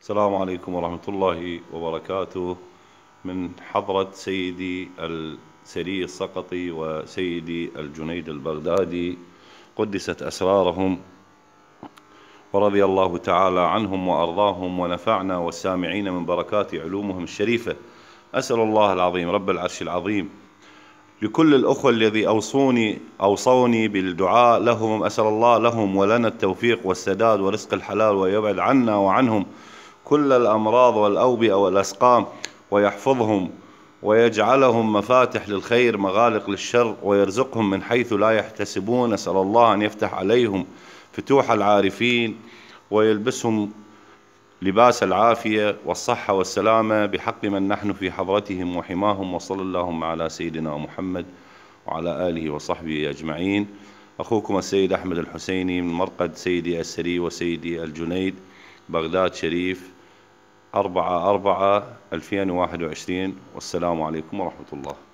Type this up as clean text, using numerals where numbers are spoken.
السلام عليكم ورحمة الله وبركاته. من حضرة سيدي السري السقطي وسيدي الجنيد البغدادي قدست أسرارهم ورضي الله تعالى عنهم وأرضاهم ونفعنا والسامعين من بركات علومهم الشريفة. أسأل الله العظيم رب العرش العظيم لكل الأخوة الذي أوصوني بالدعاء لهم، أسأل الله لهم ولنا التوفيق والسداد ورزق الحلال، ويبعد عنا وعنهم كل الأمراض والأوبئة والأسقام، ويحفظهم ويجعلهم مفاتح للخير مغالق للشر، ويرزقهم من حيث لا يحتسبون. أسأل الله أن يفتح عليهم فتوح العارفين ويلبسهم لباس العافية والصحة والسلامة بحق من نحن في حضرتهم وحماهم. وصلى اللهم على سيدنا محمد وعلى آله وصحبه أجمعين. أخوكم السيد أحمد الحسيني من مرقد سيدي السري وسيدي الجنيد بغداد شريف، 4/4/2021. والسلام عليكم ورحمة الله.